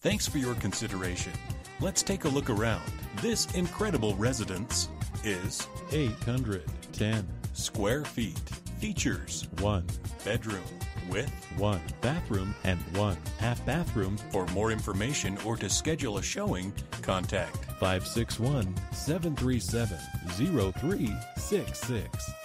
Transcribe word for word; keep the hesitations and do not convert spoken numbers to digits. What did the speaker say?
Thanks for your consideration. Let's take a look around. This incredible residence is eight hundred ten square feet. Features one bedroom with one bathroom and one half bathroom. For more information or to schedule a showing, contact five six one, seven three seven, zero three six six.